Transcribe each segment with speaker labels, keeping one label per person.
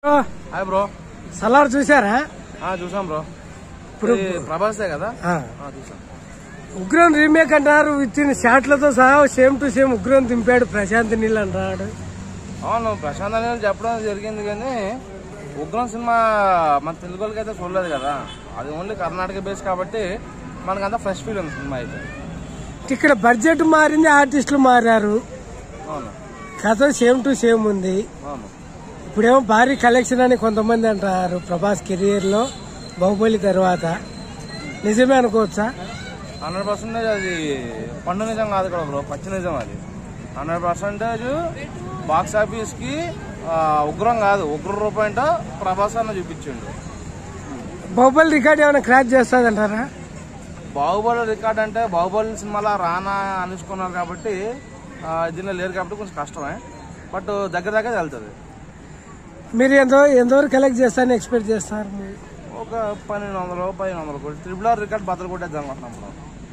Speaker 1: Hi bro,
Speaker 2: Salaar చూసారా?
Speaker 1: చూసాం bro. ఇప్పుడు ప్రభాసే కదా చూసాం.
Speaker 2: ఉగ్రం రీమేక్ అంటారు, ఇచ్చిన షాట్లతో సహా సేమ్ టు సేమ్ ఉగ్రం దింపాడు ప్రశాంత్ నీల్ అంటాడు.
Speaker 1: అవును, ప్రశాంత్ నీల్ చెప్పడం జరిగింది, కానీ ఉగ్రం సినిమా మన తెలుగు వాళ్ళకి అయితే చూడలేదు కదా, అది ఓన్లీ కర్ణాటక బేస్ కాబట్టి మనకంతా ఫ్రెష్ ఫీల్ ఉంది సినిమా అయితే.
Speaker 2: ఇక్కడ బడ్జెట్ మారింది, ఆర్టిస్టులు మారారు,
Speaker 1: అవును,
Speaker 2: కథ సేమ్ టు సేమ్ ఉంది.
Speaker 1: అవును,
Speaker 2: ఇప్పుడేమో భారీ కలెక్షన్ అని కొంతమంది అంటారు ప్రభాస్ కెరియర్ లో బాహుబలి తర్వాత. నిజమే అనుకోవచ్చా?
Speaker 1: 100% అది పండు నిజం కాదు కదా బ్రో, పచ్చి నిజం అది. 100% బాక్స్ ఆఫీస్ కి ఉగ్రం కాదు, ఉగ్ర రూపాయంటో ప్రభాస్ అన్న చూపించిండు.
Speaker 2: బాహుబలి రికార్డ్ ఏమైనా క్రాచ్ చేస్తుందంటారా?
Speaker 1: బాహుబలి రికార్డ్ అంటే బాహుబలి సినిమాలో రానా అనుకున్నారు కాబట్టి దీనిలో లేరు కాబట్టి కొంచెం కష్టమే, బట్ దగ్గర వెళ్తుంది.
Speaker 2: మీరు ఎంతవరకు కలెక్ట్ చేస్తారని ఎక్స్పెక్ట్ చేస్తారు?
Speaker 1: ఒక 1200 కోటి RRR రికార్డ్ బద్దలు కొట్టేద్దాం అనుకుంటున్నాం.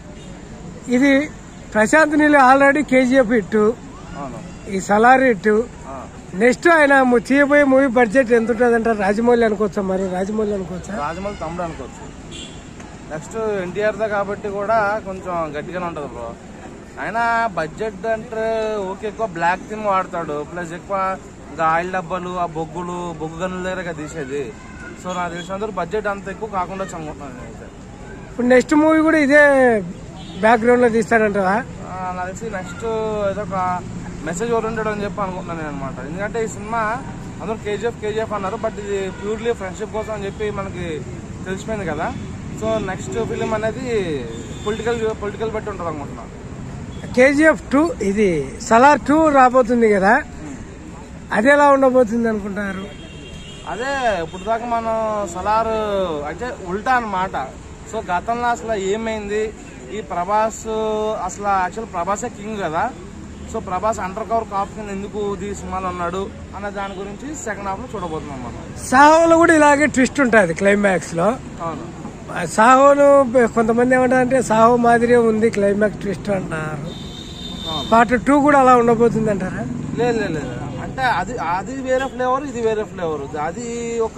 Speaker 2: ఇది Prashanth Neel already KGF hit, ఈ సలార్ హిట్. నెక్స్ట్ ఆయన చేయబోయే మూవీ బడ్జెట్ ఎంత ఉంటుంది అంటారు? రాజమౌళి అనుకోవచ్చా? మరి రాజమౌళి అనుకోవచ్చా?
Speaker 1: రాజమౌళి తమ్ముడు అనుకోవచ్చు. నెక్స్ట్ NTR తో కాబట్టి కూడా కొంచెం గట్టిగానే ఉంటుంది బ్రో. ఆయన బడ్జెట్ అంటే ఓకే, ఎక్కువ బ్లాక్ థీమ్ వాడతాడు, ప్లస్ ఎక్కువ ఆయిల్ డబ్బాలు, ఆ బొగ్గు గనుల దగ్గర తీసేది. సో నాకు తెలిసినందుకు బడ్జెట్ అంత ఎక్కువ కాకుండా అనుకుంటున్నాను నేనైతే.
Speaker 2: ఇప్పుడు నెక్స్ట్ మూవీ కూడా ఇదే బ్యాక్గ్రౌండ్ లో తీస్తాడంటారా?
Speaker 1: నాకు తెలిసి నెక్స్ట్ ఏదో ఒక మెసేజ్ ఓరియంటెడ్ అని చెప్పి అనుకుంటున్నాను నేను అనమాట. ఎందుకంటే ఈ సినిమా అందరూ KGF అన్నారు, బట్ ఇది ప్యూర్లీ ఫ్రెండ్షిప్ కోసం అని చెప్పి మనకి తెలిసిపోయింది కదా. సో నెక్స్ట్ ఫిలిం అనేది పొలిటికల్ బట్టి ఉంటుంది అనుకుంటున్నాను.
Speaker 2: KGF 2 ఇది సలార్ 2 రాబోతుంది కదా, అది ఎలా ఉండబోతుంది అనుకుంటారు?
Speaker 1: అదే ఇప్పుడు దాకా మనం సలార్ అంటే ఉల్టా అన్నమాట. సో గతంలో అసలు ఏమైంది, ఈ ప్రభాస్ అసలు యాక్చువల్ ప్రభాసే కింగ్ కదా, so Prabhas under cover cop కింద ఎందుకు ఈ సినిమాలో ఉన్నాడు అన్న దాని గురించి సెకండ్ హాఫ్ లో చూడబోతున్నాం మనం.
Speaker 2: సాహోలో కూడా ఇలాగే ట్విస్ట్ ఉంటుంది క్లైమాక్స్ లో.
Speaker 1: అవును,
Speaker 2: సాహోను కొంతమంది ఏమంటారంటే సాహో మాదిరే ఉంది క్లైమాక్స్ ట్విస్ట్ అంటారు. పార్ట్ 2 కూడా అలా ఉండబోతుంది అంటారా?
Speaker 1: లేదు, అంటే అది వేరే ఫ్లేవర్, ఇది వేరే ఫ్లేవర్. అది ఒక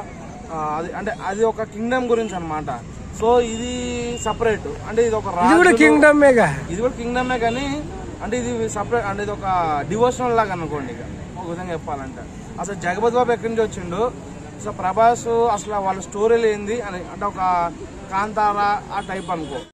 Speaker 1: అది ఒక కింగ్డమ్ గురించి అనమాట. సో ఇది సపరేట్, అంటే ఇది ఒక కింగ్డమే కానీ అంటే ఇది సపరేట్, అంటే ఇది ఒక డివోషనల్ లాగా అనుకోండి. ఇక ఒక విధంగా చెప్పాలంటే అసలు జగపతి బాబు ఎక్కడి నుంచి వచ్చిండు, సో ప్రభాస్ అసలు వాళ్ళ స్టోరీలు ఏంది అని, అంటే ఒక కాంతారా ఆ టైప్ అనుకో.